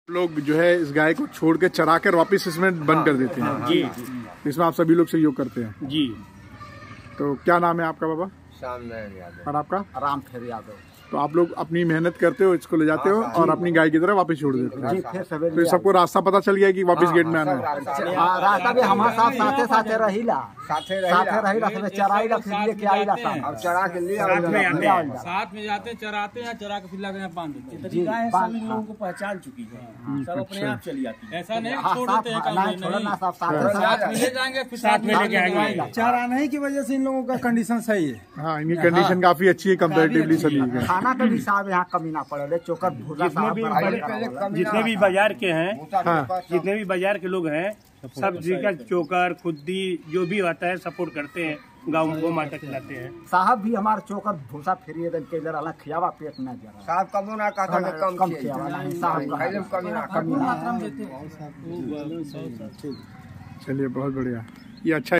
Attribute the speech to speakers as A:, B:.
A: लोग जो है इस गाय को छोड़ के चरा कर वापिस इसमें बंद कर देते हैं।
B: जी
A: इसमें आप सभी लोग सहयोग करते हैं।
B: जी।
A: तो क्या नाम है आपका बाबा?
C: श्यामनारायण यादव।
A: और आपका?
C: राम फेर यादव।
A: तो आप लोग अपनी मेहनत करते हो, इसको ले जाते हो और अपनी गाय की तरह वापस छोड़ देते हो। तो सबको रास्ता पता चल गया कि वापस गेट में आना है।
C: रास्ता भी हमारे साथ साथे साथे रहीला, साथे रहीला, सब चराईला, फिर लेके आईला, और चरा के लिए
D: साथ में जाते हैं, चराते हैं, चरा के फिर लाके यहाँ बांध देते हैं। गाय सब इन लोगों को पहचान चुकी है, सब अपने आप चली आती है। ऐसा नहीं छोड़ देते हैं, साथ में ले जाएंगे फिर साथ में लेके आएंगे।
E: चराने की वजह से इन लोगों का कंडीशन सही है।
A: हाँ, इनकी कंडीशन काफी अच्छी है कंपैरेटिवली सभी के।
C: खाना का भी साहब यहाँ कमी ना पड़े, चोकर
B: जितने भी बाजार के हैं, जितने भी बाजार के लोग हैं, सब जी का चोकर खुद्दी जो भी आता है सपोर्ट करते हैं, गाँव को माता खिलाते हैं।
C: साहब भी हमारे चोकर भूसा फेरिए के इधर अलग खियावा पेट न जरा साहब कम ना कहता कम खियावा नहीं साहब कमी ना।
A: चलिए बहुत बढ़िया, ये अच्छा